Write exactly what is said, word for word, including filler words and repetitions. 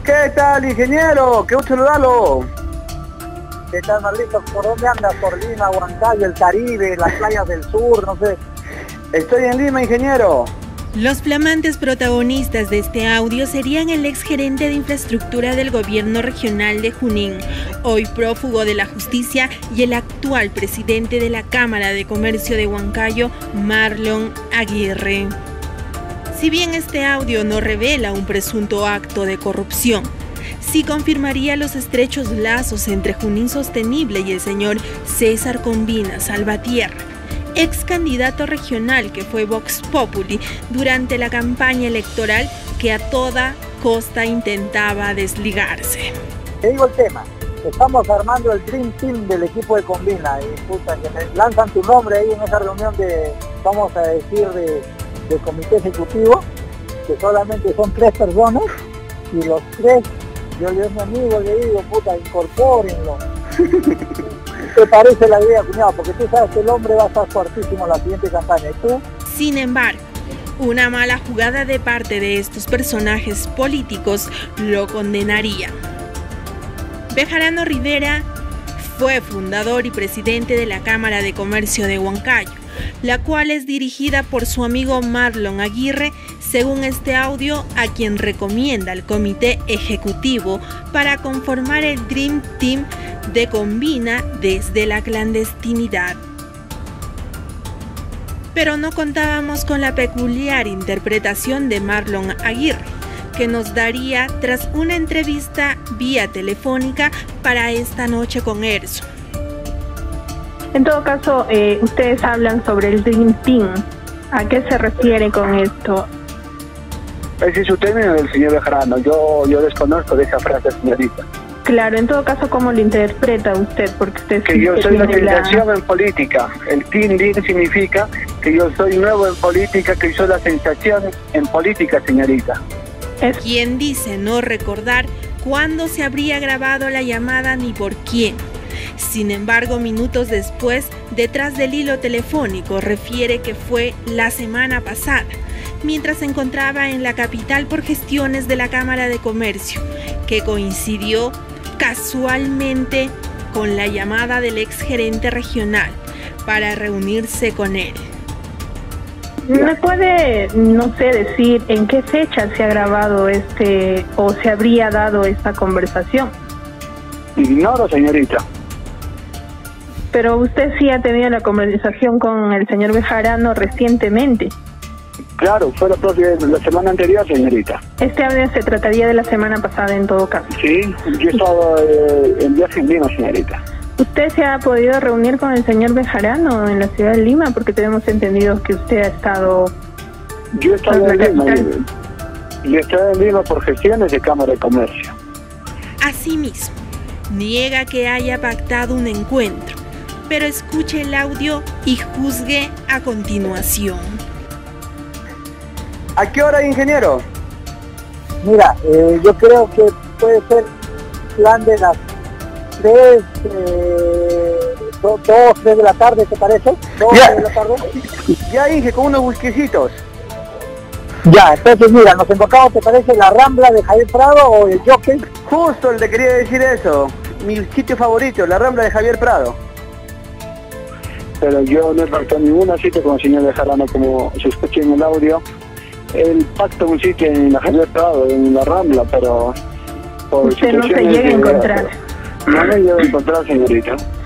¿Qué tal, ingeniero? ¡Qué gusto saludarlo! ¿Qué tal, Marlito? ¿Por dónde andas? ¿Por Lima, Huancayo, el Caribe, las playas del sur? No sé. Estoy en Lima, ingeniero. Los flamantes protagonistas de este audio serían el exgerente de infraestructura del gobierno regional de Junín, hoy prófugo de la justicia, y el actual presidente de la Cámara de Comercio de Huancayo, Marlon Aguirre. Si bien este audio no revela un presunto acto de corrupción, sí confirmaría los estrechos lazos entre Junín Sostenible y el señor César Combina Salvatierra, ex candidato regional que fue Vox Populi durante la campaña electoral que a toda costa intentaba desligarse. Te digo el tema, estamos armando el Dream Team del equipo de Combina y puta, que me lanzan tu nombre ahí en esa reunión de, vamos a decir, de, de comité ejecutivo, que solamente son tres personas y los tres, yo le digo a mi amigo, le digo, puta, incorpórenlo. ¿Te parece la idea, cuñado? Porque tú sabes que el hombre va a estar fuertísimo en la siguiente campaña. ¿Y tú? Sin embargo, una mala jugada de parte de estos personajes políticos lo condenaría. Bejarano Rivera fue fundador y presidente de la Cámara de Comercio de Huancayo, la cual es dirigida por su amigo Marlon Aguirre, según este audio, a quien recomienda el comité ejecutivo para conformar el Dream Team de Combina desde la clandestinidad. Pero no contábamos con la peculiar interpretación de Marlon Aguirre, que nos daría tras una entrevista vía telefónica para esta noche con Erso. En todo caso, eh, ustedes hablan sobre el Dream Team. ¿A qué se refiere con esto? Ese es su término del señor Bejarano. Yo, yo desconozco de esa frase, señorita. Claro, en todo caso, ¿cómo lo interpreta usted? Porque usted que yo soy una sensación la... en política. El Team Team significa que yo soy nuevo en política, que soy la sensación en política, señorita. Es... Quien dice no recordar cuándo se habría grabado la llamada ni por quién. Sin embargo, minutos después, detrás del hilo telefónico, refiere que fue la semana pasada, mientras se encontraba en la capital por gestiones de la Cámara de Comercio, que coincidió casualmente con la llamada del exgerente regional para reunirse con él. ¿Me puede, no sé, decir en qué fecha se ha grabado este o se habría dado esta conversación? Ignoro, señorita. Pero usted sí ha tenido la conversación con el señor Bejarano recientemente. Claro, fue la, propia, la semana anterior, señorita. Este audio se trataría de la semana pasada en todo caso. Sí, yo he estado eh, en viaje en Lima, señorita. ¿Usted se ha podido reunir con el señor Bejarano en la ciudad de Lima? Porque tenemos entendido que usted ha estado... Yo he estado en Lima, y he estado en Lima por gestiones de Cámara de Comercio. Asimismo, niega que haya pactado un encuentro, pero escuche el audio y juzgue a continuación. ¿A qué hora, ingeniero? Mira, eh, yo creo que puede ser plan de las tres, eh, dos, tres de la tarde, ¿te parece? Dos ya. de la tarde. Ya, Inge, con unos whiskycitos. Ya, entonces mira, nos enfocamos, ¿te parece la Rambla de Javier Prado o el Jockey? Justo le quería decir eso. Mi sitio favorito, la Rambla de Javier Prado. Pero yo no he pactado ninguna cita con el señor Bejarano, como se escucha en el audio. El pacto un sitio en la Javier Prado, en la Rambla, pero... Por usted no se llega a encontrar. No me llega a encontrar, señorita.